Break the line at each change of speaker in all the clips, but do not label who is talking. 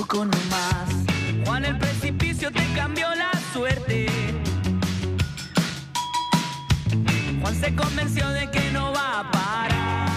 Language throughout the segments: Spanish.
poco nomás. Juan, el precipicio te cambió la suerte. Juan se convenció de que no va a parar.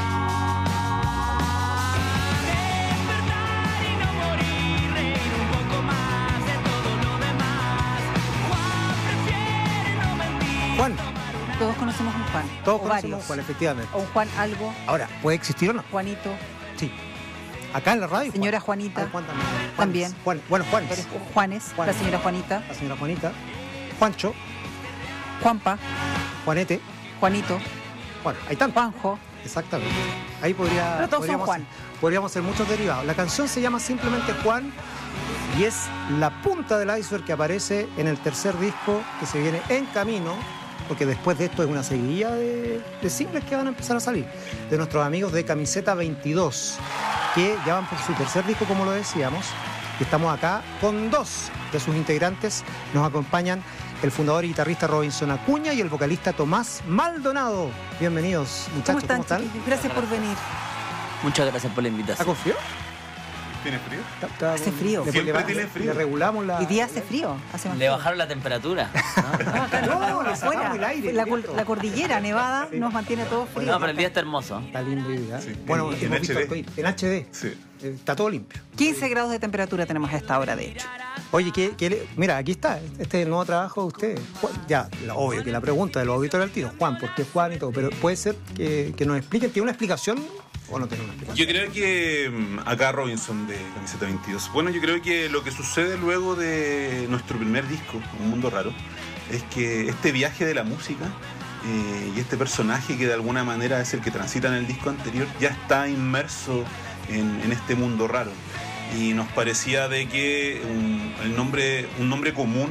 Despertar y no morir, reír un poco más de todo lo demás. Juan prefiere no mentir.
Juan.
Todos conocemos un Juan.
Todos
o
conocemos
varios.
un Juan, efectivamente.
O un Juan algo,
Ahora, ¿puede existir o no?
Juanito,
Sí. Acá en la radio.
señora
Juan.
Juanita,
Ah, Juan también. Juanes.
También.
Juan. Bueno, Juanes.
eres Juanes,
Juan.
la señora Juanita,
La señora Juanita. Juancho.
Juanpa,
Juanete.
Juanito,
Bueno, hay tantos.
Juanjo.
Exactamente. Ahí
Pero todos son Juan.
podríamos hacer muchos derivados. La canción se llama simplemente Juan y es la punta del iceberg que aparece en el tercer disco que se viene en camino, porque después de esto es una seguidilla de singles que van a empezar a salir, de nuestros amigos de Camiseta 22, que ya van por su tercer disco, como lo decíamos, y estamos acá con dos de sus integrantes. Nos acompañan el fundador y guitarrista Robinson Acuña y el vocalista Tomás Maldonado. Bienvenidos, muchachos, ¿cómo están?
chiquillos? Gracias por venir.
Muchas gracias por la
¿Está
invitación.
con frío?
¿Tiene frío?
Hace frío.
Siempre tiene frío.
Le regulamos la...
Hoy día hace frío. Hace más
Le
frío.
bajaron la temperatura.
No, acá
No, le
afuera.
sacamos el aire,
La,
directo.
la cordillera nevada nos mantiene todo frío.
No, pero el día está hermoso.
Está lindo hoy día.
Sí.
Bueno,
En
hemos visto
HD.
arcoíris. En HD.
Sí.
Está todo limpio.
15 grados de temperatura tenemos a esta hora, de hecho.
Oye, mira, aquí está. Este es el nuevo trabajo de ustedes. Ya, obvio que la pregunta de los auditores al tiro. Juan, ¿por qué Juan y todo? Pero puede ser que nos expliquen. ¿Tiene una explicación o no tiene una explicación?
Yo creo que acá Robinson de Camiseta 22. Bueno, yo creo que lo que sucede luego de nuestro primer disco, Un Mundo Raro, es que este viaje de la música y este personaje que de alguna manera es el que transita en el disco anterior ya está inmerso en este mundo raro. Y nos parecía de que un nombre común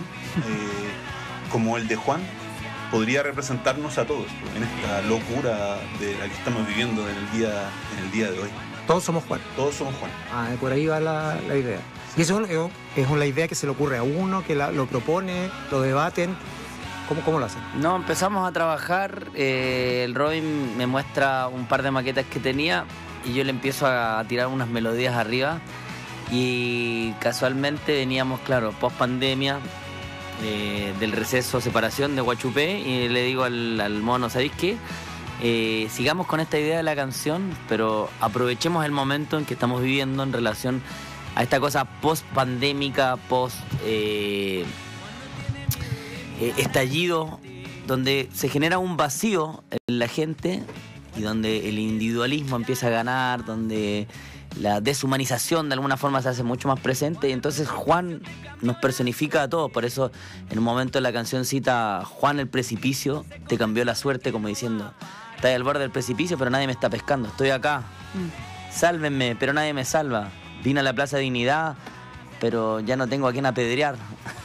como el de Juan podría representarnos a todos en esta locura de la que estamos viviendo en el día de hoy.
Todos somos Juan.
Todos somos Juan.
Ah, por ahí va la idea. Y eso es una idea que se le ocurre a uno, que lo propone, lo debaten. ¿Cómo lo hacen?
No, empezamos a trabajar. El Robin me muestra un par de maquetas que tenía y yo le empiezo a tirar unas melodías arriba. Y casualmente veníamos, claro, post pandemia, del receso, separación de Huachupé, y le digo al mono, ¿sabéis qué? Sigamos con esta idea de la canción, pero aprovechemos el momento en que estamos viviendo en relación a esta cosa post pandémica, post estallido, donde se genera un vacío en la gente y donde el individualismo empieza a ganar, donde la deshumanización de alguna forma se hace mucho más presente, y entonces Juan nos personifica a todos. Por eso en un momento la canción cita: Juan, el precipicio te cambió la suerte, como diciendo, estoy al borde del precipicio pero nadie me está pescando, estoy acá, sálvenme pero nadie me salva, vine a la Plaza de Dignidad pero ya no tengo a quién apedrear.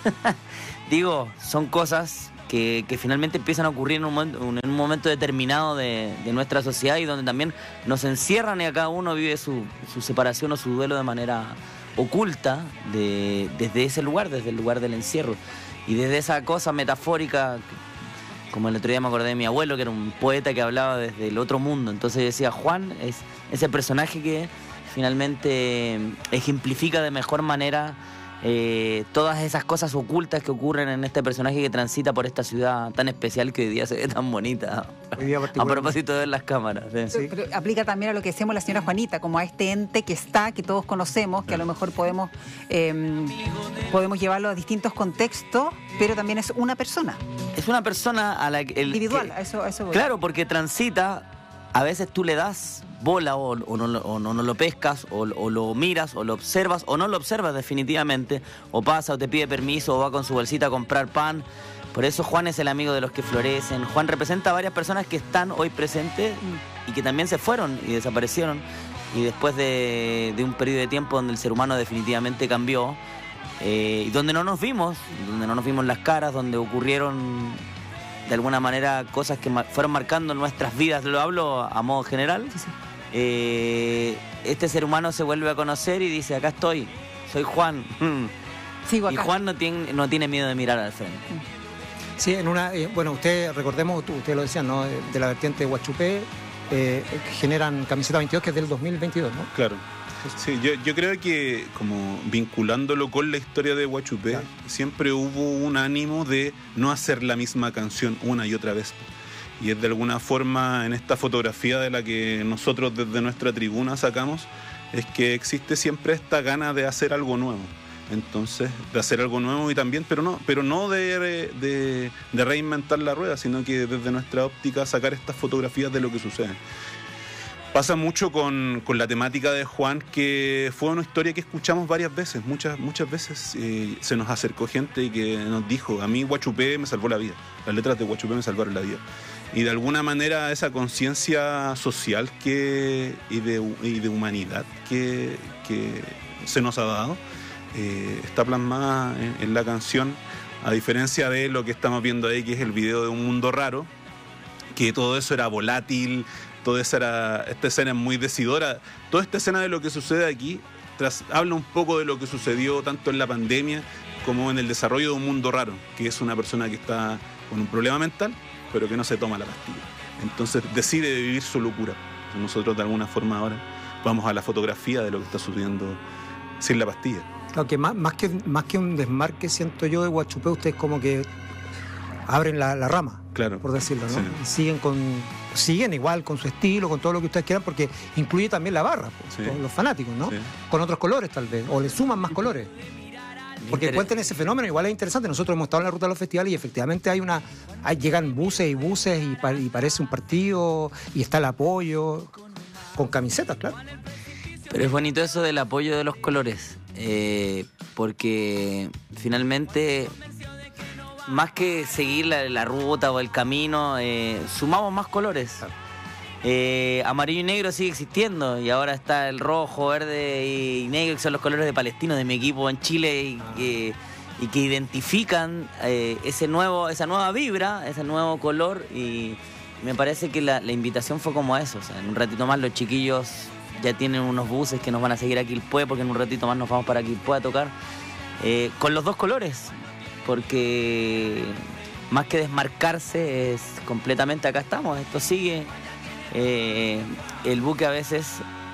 Digo, son cosas que finalmente empiezan a ocurrir en un momento determinado de nuestra sociedad, y donde también nos encierran y a cada uno vive su separación o su duelo de manera oculta desde ese lugar, desde el lugar del encierro. Y desde esa cosa metafórica, como el otro día me acordé de mi abuelo, que era un poeta que hablaba desde el otro mundo. Entonces decía, Juan es ese personaje que finalmente ejemplifica de mejor manera todas esas cosas ocultas que ocurren en este personaje que transita por esta ciudad tan especial que hoy día se ve tan bonita.
Hoy día
A propósito de ver las cámaras. ¿sí?
Pero aplica también a lo que decíamos la señora Juanita, como a este ente que está, que todos conocemos, que a lo mejor podemos llevarlo a distintos contextos, pero también es una persona.
Es una persona a la que...
Individual, a eso voy.
Claro, porque transita, a veces tú le das bola o no lo pescas, o lo miras, o lo observas, o no lo observas definitivamente, o pasa, o te pide permiso, o va con su bolsita a comprar pan. Por eso Juan es el amigo de los que florecen. Juan representa a varias personas que están hoy presentes y que también se fueron y desaparecieron. Y después de un periodo de tiempo donde el ser humano definitivamente cambió, y donde no nos vimos las caras, donde ocurrieron de alguna manera cosas que fueron marcando nuestras vidas, lo hablo a modo general.
Sí.
Este ser humano se vuelve a conocer y dice, acá estoy, soy Juan.
Sigo acá.
Y Juan no tiene miedo de mirar al frente.
Sí, bueno, recordemos, usted lo decía, ¿no? De la vertiente de Huachupé, generan Camiseta 22, que es del 2022, ¿no?
Claro. Sí, yo creo que como vinculándolo con la historia de Guachupé,
claro,
siempre hubo un ánimo de no hacer la misma canción una y otra vez. Y es de alguna forma en esta fotografía de la que nosotros desde nuestra tribuna sacamos, es que existe siempre esta gana de hacer algo nuevo. Entonces, de hacer algo nuevo y también, pero no de reinventar la rueda, sino que desde nuestra óptica sacar estas fotografías de lo que sucede. Pasa mucho con la temática de Juan, que fue una historia que escuchamos varias veces, muchas veces se nos acercó gente y que nos dijo, a mí Guachupé me salvó la vida, las letras de Guachupé me salvaron la vida. Y de alguna manera esa conciencia social y de humanidad que se nos ha dado, está plasmada en la canción, a diferencia de lo que estamos viendo ahí, que es el video de Un Mundo Raro, que todo eso era volátil, esta escena es muy decidora. Toda esta escena de lo que sucede aquí habla un poco de lo que sucedió tanto en la pandemia como en el desarrollo de Un Mundo Raro, que es una persona que está con un problema mental, pero que no se toma la pastilla. Entonces decide vivir su locura. Nosotros de alguna forma ahora vamos a la fotografía de lo que está sucediendo sin la pastilla.
Aunque más que un desmarque, siento yo, de Guachupé, ustedes como que abren la rama,
claro,
por decirlo, ¿no?
Sí.
Y siguen igual con su estilo, con todo lo que ustedes quieran, porque incluye también la barra, pues,
sí,
con los fanáticos, ¿no?
Sí.
Con otros colores tal vez, o le suman más colores. Porque cuenten ese fenómeno, igual es interesante. Nosotros hemos estado en la ruta de los festivales y efectivamente llegan buses y parece un partido y está el apoyo con camisetas, claro.
Pero es bonito eso del apoyo de los colores, porque finalmente, más que seguir la ruta o el camino, sumamos más colores. Amarillo y negro sigue existiendo y ahora está el rojo, verde y negro, que son los colores de Palestino, de mi equipo en Chile, y que identifican esa nueva vibra, ese nuevo color, y me parece que la invitación fue como eso. O sea, en un ratito más los chiquillos ya tienen unos buses que nos van a seguir a Quilpué, porque en un ratito más nos vamos para Quilpué a tocar con los dos colores, porque más que desmarcarse es completamente acá estamos, esto sigue. El buque a veces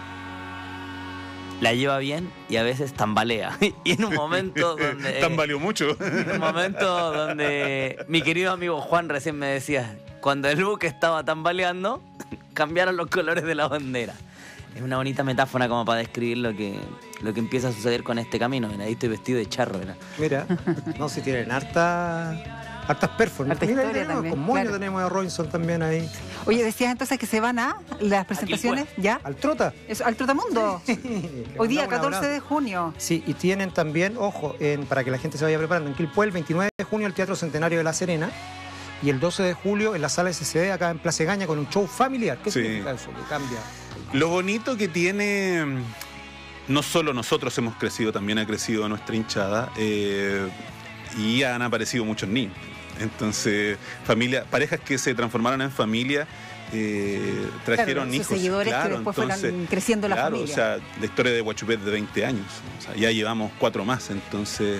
la lleva bien y a veces tambalea. Y en un momento donde...
tambaleó mucho.
En un momento donde mi querido amigo Juan recién me decía, cuando el buque estaba tambaleando, cambiaron los colores de la bandera. Es una bonita metáfora como para describir lo que empieza a suceder con este camino. Mira, ahí estoy vestido de charro, ¿verdad?
Mira, no, si tienen hartas performances.
Harta historia también,
Con Moño
claro.
tenemos a Robinson también ahí.
Oye, decías entonces que se van a las presentaciones, ¿ya?
Al Trota.
Al Trotamundo. Hoy día,
Le mandamos un
14
abrazo.
de junio.
Sí, y tienen también, ojo, para que la gente se vaya preparando, en Quilpué el 29 de junio el Teatro Centenario de La Serena y el 12 de julio en la Sala SCD acá en Plaza Egaña con un show familiar. ¿Qué
Sí.
significa eso? Que cambia.
Lo bonito que tiene, no solo nosotros hemos crecido, también ha crecido nuestra hinchada, y han aparecido muchos niños. Entonces, parejas que se transformaron en familia, trajeron
Claro, sus
hijos.
seguidores que después fueron creciendo la familia.
O sea, la historia de Guachupé es de 20 años. O sea, ya llevamos 4 más. Entonces,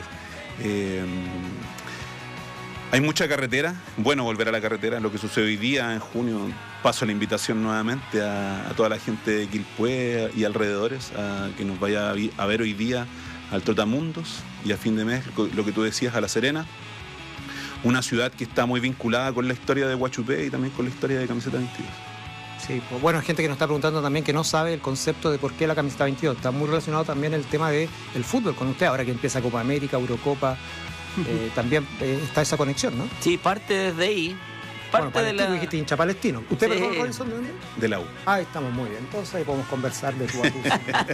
hay mucha carretera. Bueno, volver a la carretera. Lo que sucede hoy día, en junio, paso la invitación nuevamente a toda la gente de Quilpué y alrededores a que nos vaya a ver hoy día al Trotamundos y a fin de mes, lo que tú decías, a La Serena. Una ciudad que está muy vinculada con la historia de Guachupé y también con la historia de Camiseta 22.
Sí, pues bueno, hay gente que nos está preguntando también que no sabe el concepto de por qué la camiseta 22. Está muy relacionado también el tema del fútbol con usted, ahora que empieza Copa América, Eurocopa, también está esa conexión, ¿no?
Sí, parte desde ahí.
Bueno,
Parte de
palestino,
la...
dijiste hincha palestino. ¿Usted,
Sí.
perdón, Robinson, de dónde?
De la U.
Ah, estamos muy bien. Entonces ahí podemos conversar de tu a tú.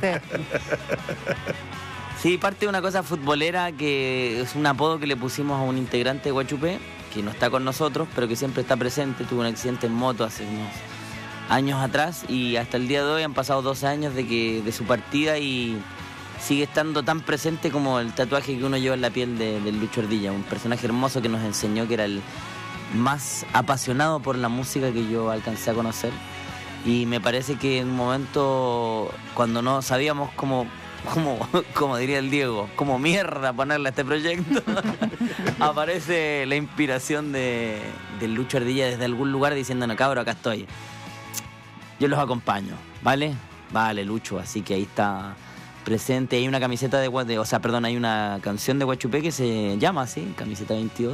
Sí, parte de una cosa futbolera que es un apodo que le pusimos a un integrante de Guachupé, que no está con nosotros, pero que siempre está presente. Tuvo un accidente en moto hace unos años atrás y hasta el día de hoy han pasado 12 años de su partida y sigue estando tan presente como el tatuaje que uno lleva en la piel del Lucho Ardilla, un personaje hermoso que nos enseñó, que era el más apasionado por la música que yo alcancé a conocer. Y me parece que en un momento, cuando no sabíamos cómo diría el Diego, como mierda ponerle a este proyecto, aparece la inspiración del Lucho Ardilla desde algún lugar diciendo, no, cabro, acá estoy. Yo los acompaño, ¿vale? Vale, Lucho, así que ahí está presente. Hay una camiseta hay una canción de Guachupé que se llama así, Camiseta 22,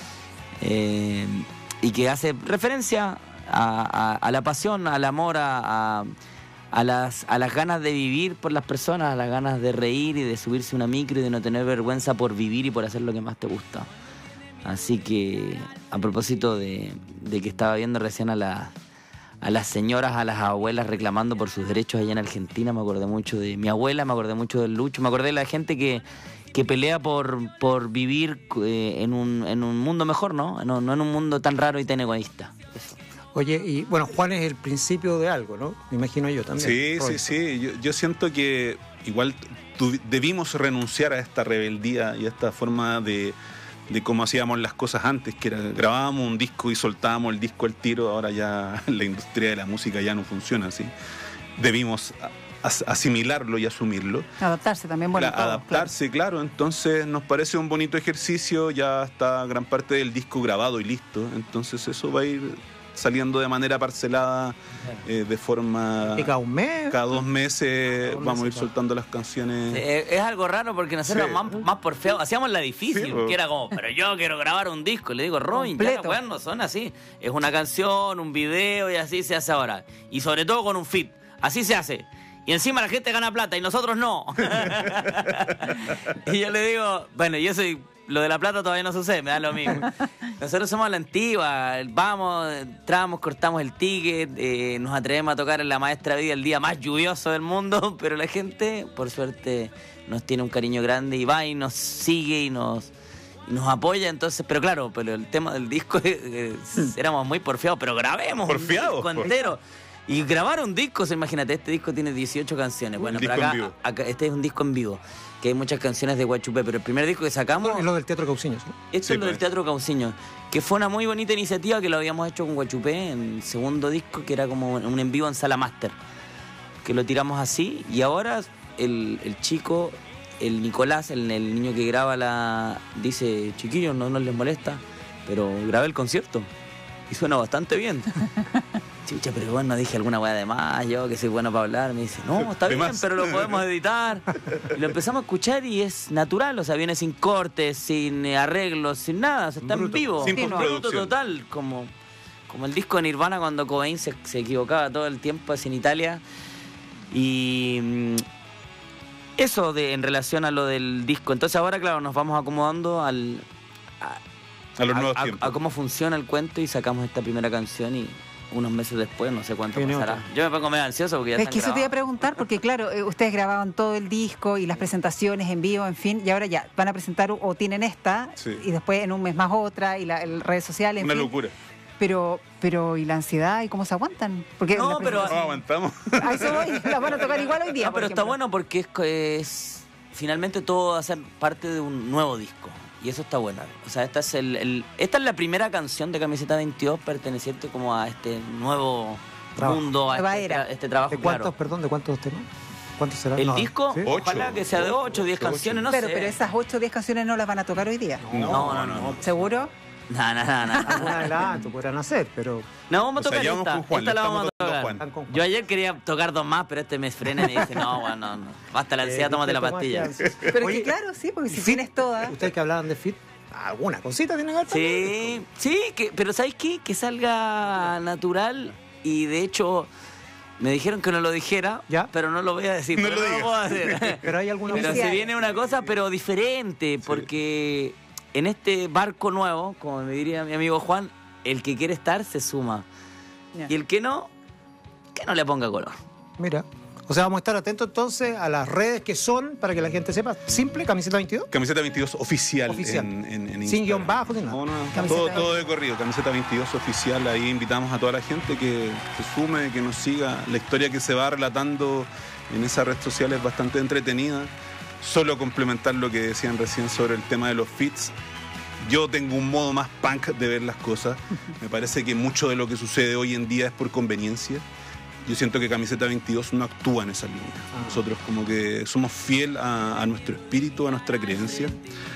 y que hace referencia a la pasión, al amor, a las ganas de vivir por las personas, a las ganas de reír y de subirse una micro y de no tener vergüenza por vivir y por hacer lo que más te gusta. Así que, a propósito de que estaba viendo recién a las señoras, a las abuelas reclamando por sus derechos allá en Argentina, me acordé mucho de mi abuela, me acordé mucho del Lucho, me acordé de la gente que pelea por vivir en un mundo mejor, ¿no? No en un mundo tan raro y tan egoísta. Eso.
Oye, y bueno, Juan es el principio de algo, ¿no? Me imagino yo también.
Sí. Yo siento que igual debimos renunciar a esta rebeldía y a esta forma de cómo hacíamos las cosas antes, que era grabábamos un disco y soltábamos el disco al tiro. Ahora ya la industria de la música ya no funciona así. Debimos asimilarlo y asumirlo.
Adaptarse también, bueno.
Adaptarse, claro. Entonces nos parece un bonito ejercicio, ya está gran parte del disco grabado y listo. Entonces eso va a ir saliendo de manera parcelada, de forma...
¿Y cada un mes?
Cada 2 meses vamos a ir soltando las canciones.
Es algo raro porque nosotros más por feo hacíamos la difícil, que era como, pero yo quiero grabar un disco. Y le digo, Robin, ya las weas no son así. Es una canción, un video y así se hace ahora. Y sobre todo con un feat. Así se hace. Y encima la gente gana plata y nosotros no. Y yo le digo, bueno, yo soy... Lo de la plata todavía no sucede, me da lo mismo. Nosotros somos a la antigua, vamos, entramos, cortamos el ticket, nos atrevemos a tocar en la Maestra Vida el día más lluvioso del mundo, pero la gente, por suerte, nos tiene un cariño grande y va y nos sigue y nos apoya. Entonces, pero claro, pero el tema del disco, éramos muy porfiados, pero grabemos
porfiados,
un disco entero. Y grabar un disco, imagínate, este disco tiene 18 canciones. Bueno, pero acá este es un disco en vivo, que hay muchas canciones de Guachupé, pero el primer disco que sacamos...
Es lo del Teatro Cauciños, ¿no?
Esto es lo del Teatro Cauciños, que fue una muy bonita iniciativa que lo habíamos hecho con Guachupé en el segundo disco, que era como un en vivo en sala máster, que lo tiramos así, y ahora el chico, el Nicolás, el niño que graba dice, chiquillos, no les molesta, pero grabé el concierto y suena bastante bien. Chucha, pero bueno, dije alguna weá de más, yo que soy bueno para hablar. Me dice, no, está bien, pero lo podemos editar. Y lo empezamos a escuchar y es natural, o sea, viene sin cortes, sin arreglos, sin nada, o sea, está en vivo.
Sin
bruto total, como el disco de Nirvana cuando Cobain se equivocaba todo el tiempo, es en Italia. Y eso en relación a lo del disco. Entonces ahora, claro, nos vamos acomodando a
los nuevos tiempos.
A cómo funciona el cuento y sacamos esta primera canción y... unos meses después, no sé cuánto pasará. Yo me pongo medio ansioso porque ya
es que eso te iba a preguntar, porque claro, ustedes grababan todo el disco y las presentaciones en vivo, en fin, y ahora ya van a presentar o tienen esta, y después en un mes más otra, y las redes sociales, en
una
fin.
Locura.
Pero ¿y la ansiedad y cómo se aguantan? Porque
no aguantamos.
A eso voy, las van a tocar igual hoy día.
No, pero está bueno porque es finalmente todo va a ser parte de un nuevo disco. Y eso está bueno. O sea, esta es la primera canción de Camiseta 22 perteneciente como a este nuevo mundo, a este trabajo.
¿De cuántos, perdón, de cuántos temas? ¿Cuántos serán?
El disco,
¿sí?
ojalá que sea de 8 o 10 canciones, no sé.
Pero esas 8 o 10 canciones no las van a tocar hoy día.
No.
¿Seguro?
No.
Algún adelanto podrán hacer, pero...
No, vamos a tocar
Juan,
esta la vamos a tocar. Yo ayer quería tocar 2 más, pero me frena y me dice, no. Basta la ansiedad, tómate la pastilla.
Pero es que claro, sí, porque si tienes todas...
Ustedes que hablaban de fit, alguna cosita tienen que ver.
Sí, pero ¿sabes qué? Que salga natural y de hecho... Me dijeron que no lo dijera, pero no lo voy a decir.
No lo
puedo hacer.
Pero hay alguna...
Pero se viene una cosa, pero diferente, porque en este barco nuevo, como me diría mi amigo Juan, el que quiere estar se suma. Y el que no le ponga color.
Mira. O sea, vamos a estar atentos entonces a las redes que son, para que la gente sepa. Simple, Camiseta 22.
Camiseta 22 oficial. En Instagram.
Sin guión bajo, sin nada.
No, todo de corrido. Camiseta 22 oficial. Ahí invitamos a toda la gente que se sume, que nos siga. La historia que se va relatando en esa red social es bastante entretenida. Solo complementar lo que decían recién sobre el tema de los feats. Yo tengo un modo más punk de ver las cosas. Me parece que mucho de lo que sucede hoy en día es por conveniencia. Yo siento que Camiseta 22 no actúa en esa línea. Nosotros como que somos fiel a nuestro espíritu, a nuestra creencia,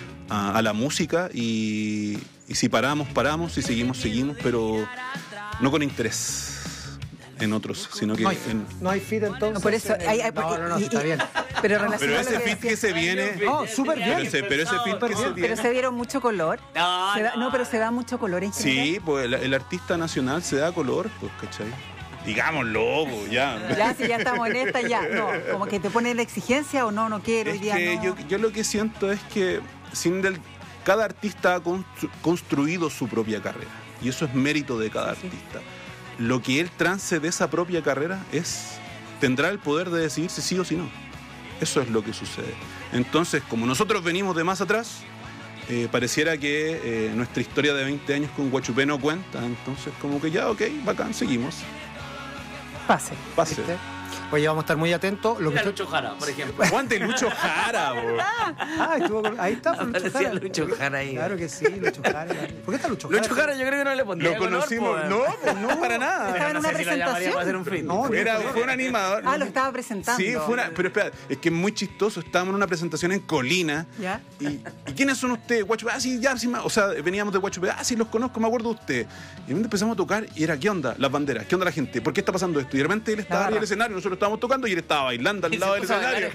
a la música y si paramos, y seguimos, pero no con interés. en otros, sino que...
No hay fit entonces.
No, por eso,
no, está bien.
Pero
ese fit que se viene...
No, súper bien.
Pero ese fit que se viene...
Pero se dieron mucho color.
No,
pero se da mucho color en general.
Sí, pues el artista nacional se da color, pues, ¿cachai? Digámoslo, pues, ya.
Ya, si ya estamos en esta, ya. No, como que te ponen la exigencia o no quiero.
Es
hoy día
que
no.
yo lo que siento es que cada artista ha construido su propia carrera. Y eso es mérito de cada artista. Lo que él trance de esa propia carrera tendrá el poder de decidir si sí o si no. Eso es lo que sucede. Entonces, como nosotros venimos de más atrás, pareciera que nuestra historia de 20 años con Guachupé no cuenta. Entonces, como que ya, ok, bacán, seguimos.
Pase.
¿Viste? Oye, vamos a estar muy atentos.
Mira Lucho Jara, por ejemplo.
Aguante Lucho Jara, bro.
Ahí está Lucho
Aparecía
Jara.
Lucho Jara ahí.
Claro que sí, Lucho Jara. ¿Por qué está Lucho Jara?
Lucho Jara yo creo que no le pondría
Lo conocimos.
color,
No, para nada.
Estaba en
no
una
sé si lo llamaría
presentación.
para hacer un fit.
No,
Fue un animador.
Lo estaba presentando.
Sí, pero espera, es que es muy chistoso. Estábamos en una presentación en Colina.
¿Ya?
¿Y quiénes son ustedes? Guachupé. Sí, o sea, veníamos de Guachupé. Sí, los conozco, me acuerdo de usted. Y de repente empezamos a tocar y era, ¿qué onda? Las banderas, ¿qué onda la gente? ¿Por qué está pasando esto? Y de repente él estaba en el escenario, nosotros estábamos tocando y él estaba bailando al lado del escenario.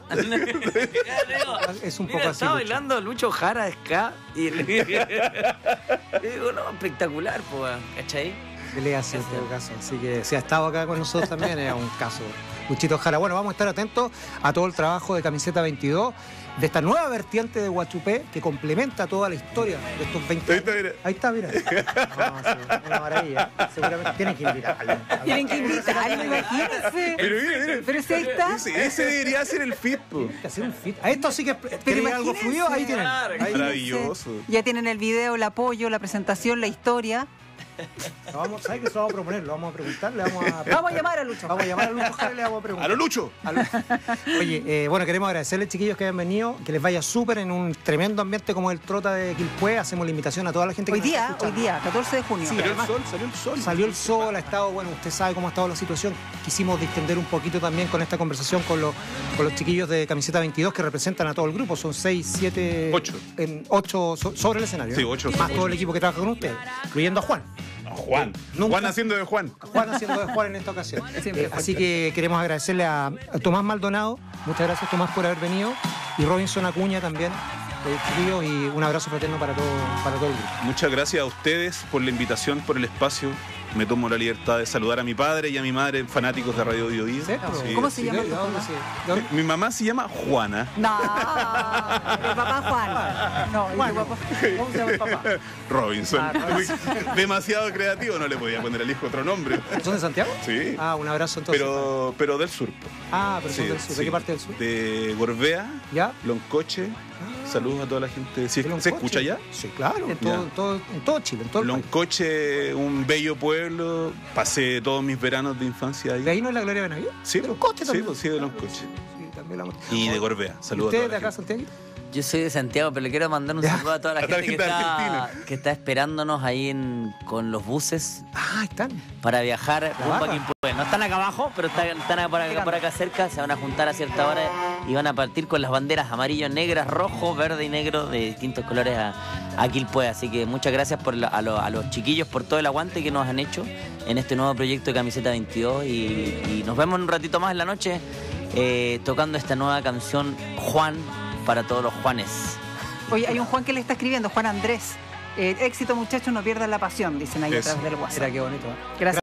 Es un poco
Mira,
así,
estaba
Lucho.
bailando Lucho Jara ska y le digo, no, espectacular, pues, ¿cachai?
¿Qué le hace en todo caso? Así que si ha estado acá con nosotros también es un caso. Luchito Jara. Bueno, vamos a estar atentos a todo el trabajo de Camiseta 22, de esta nueva vertiente de Guachupé que complementa toda la historia de estos 20 años.
Ahí está, mira.
Ahí está, mira. No, sí, una maravilla. Seguramente tienen que invitarlo.
Tienen que invitarlo, imagínense.
Pero mira.
Pero si ahí está.
Ese debería ser el fit, po.
Hay que hacer un fit. A esto sí que tienen algo
imagínense.
fluido, ahí tienen.
Claro,
Ahí-
Maravilloso.
Ya tienen el video, el apoyo, la presentación, la historia.
¿Sabes que eso vamos a proponer? Lo vamos a preguntar, le vamos a...
Vamos a llamar a Lucho.
Vamos a llamar a Lucho Jara y le vamos a
¡A
preguntar.
lo Lucho!
Oye, bueno, queremos agradecerles, chiquillos, que hayan venido, que les vaya súper en un tremendo ambiente como el Trota de Quilpué. Hacemos la invitación a toda la gente que
Hoy
nos está
día,
escuchando.
14 de junio.
Sí, además,
Salió el sol.
Salió el sol, ha estado, bueno, usted sabe cómo ha estado la situación. Quisimos distender un poquito también con esta conversación con los chiquillos de Camiseta 22 que representan a todo el grupo. Son 6, 7... 8 sobre el escenario.
Sí,
¿no?
8.
Más todo el equipo que trabaja con ustedes, incluyendo a Juan.
Juan.
Nunca-
Juan haciendo de Juan.
Juan haciendo de Juan en esta ocasión.
Siempre
Así que queremos agradecerle a Tomás Maldonado. Muchas gracias, Tomás, por haber venido. Y Robinson Acuña también, chiquillos, y un abrazo fraterno para todo el grupo.
Muchas gracias a ustedes por la invitación, por el espacio. Me tomo la libertad de saludar a mi padre y a mi madre, fanáticos de Radio Bio Bio.
¿Sí?
¿Cómo se llama
¿De
tu
dónde
papá?
¿De dónde?
Mi mamá se llama Juana.
No, el papá Juan. No, el papá.
¿Cómo se llama el papá?
Robinson.
Ah, Robinson.
Demasiado creativo, no le podía poner al hijo otro nombre.
¿Son de Santiago?
Sí.
Ah, un abrazo entonces.
Pero del sur.
Pero son del sur. ¿De qué parte del sur?
De Gorbea,
¿Ya?
Loncoche. Saludos a toda la gente. ¿Se escucha ya?
Sí, claro. En
Ya.
todo Chile, en todo el país.
Loncoche, un bello pueblo. Pasé todos mis veranos de infancia ahí.
¿De ahí no es la Gloria Benavides?
Sí,
de Loncoche
sí,
también.
pues, sí, de Loncoche.
Sí, también la...
Y de Gorbea. Saludos a
¿Usted
toda
de
la
acá,
gente.
Santiago?
Yo soy de Santiago, pero le quiero mandar un
Ya.
saludo a toda la
A toda
gente
la gente de Argentina.
que está esperándonos ahí con los buses
Ah, están.
para viajar rumbo
barra.
a Quilpué. No están acá abajo, pero están por acá cerca. Se van a juntar a cierta hora y van a partir con las banderas amarillo, negras, rojo, verde y negro de distintos colores a Quilpué. Así que muchas gracias a los chiquillos por todo el aguante que nos han hecho en este nuevo proyecto de Camiseta 22 y nos vemos en un ratito más en la noche tocando esta nueva canción Juan para todos los Juanes.
Oye, hay un Juan que le está escribiendo, Juan Andrés. Éxito, muchachos, no pierdan la pasión, dicen ahí a
Eso.
través del WhatsApp.
Mira qué bonito.
Gracias.